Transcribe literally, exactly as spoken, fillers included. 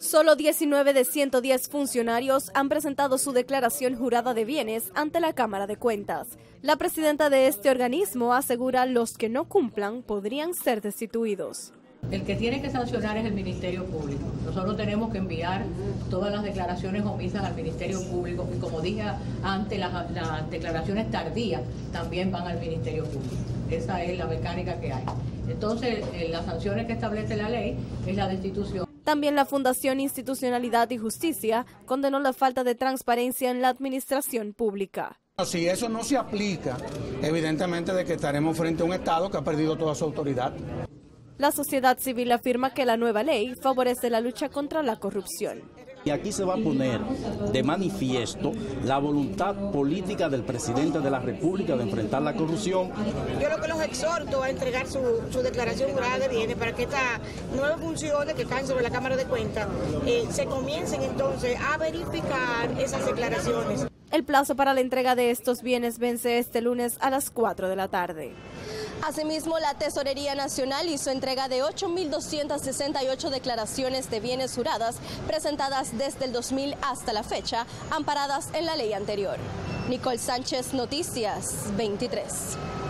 Solo diecinueve de ciento diez funcionarios han presentado su declaración jurada de bienes ante la Cámara de Cuentas. La presidenta de este organismo asegura los que no cumplan podrían ser destituidos. El que tiene que sancionar es el Ministerio Público. Nosotros tenemos que enviar todas las declaraciones omisas al Ministerio Público y, como dije antes, las, las declaraciones tardías también van al Ministerio Público. Esa es la mecánica que hay. Entonces, las sanciones que establece la ley es la destitución. También la Fundación Institucionalidad y Justicia condenó la falta de transparencia en la administración pública. Si eso no se aplica, evidentemente de que estaremos frente a un Estado que ha perdido toda su autoridad. La sociedad civil afirma que la nueva ley favorece la lucha contra la corrupción. Y aquí se va a poner de manifiesto la voluntad política del presidente de la República de enfrentar la corrupción. Yo lo que los exhorto a entregar su, su declaración jurada de bienes para que estas nuevas funciones que caen sobre la Cámara de Cuentas eh, se comiencen entonces a verificar esas declaraciones. El plazo para la entrega de estos bienes vence este lunes a las cuatro de la tarde. Asimismo, la Tesorería Nacional hizo entrega de ocho mil doscientas sesenta y ocho declaraciones de bienes juradas presentadas desde el dos mil hasta la fecha, amparadas en la ley anterior. Nicole Sánchez, Noticias veintitrés.